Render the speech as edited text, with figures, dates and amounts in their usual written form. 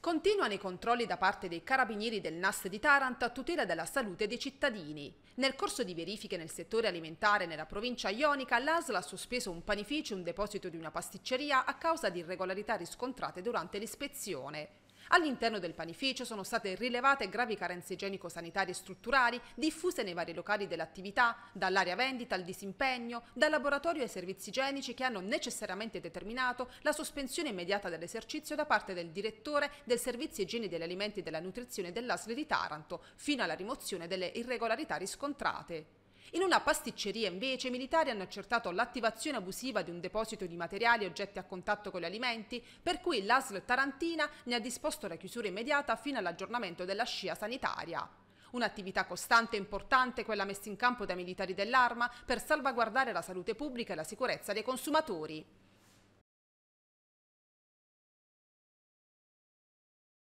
Continuano i controlli da parte dei carabinieri del NAS di Taranto a tutela della salute dei cittadini. Nel corso di verifiche nel settore alimentare nella provincia ionica, l'ASL ha sospeso un panificio e un deposito di una pasticceria a causa di irregolarità riscontrate durante l'ispezione. All'interno del panificio sono state rilevate gravi carenze igienico-sanitarie strutturali diffuse nei vari locali dell'attività, dall'area vendita al disimpegno, dal laboratorio ai servizi igienici, che hanno necessariamente determinato la sospensione immediata dell'esercizio da parte del direttore del servizio igiene degli alimenti e della nutrizione dell'ASL di Taranto, fino alla rimozione delle irregolarità riscontrate. In una pasticceria, invece, i militari hanno accertato l'attivazione abusiva di un deposito di materiali e oggetti a contatto con gli alimenti, per cui l'ASL tarantina ne ha disposto la chiusura immediata fino all'aggiornamento della scia sanitaria. Un'attività costante e importante, quella messa in campo dai militari dell'Arma per salvaguardare la salute pubblica e la sicurezza dei consumatori.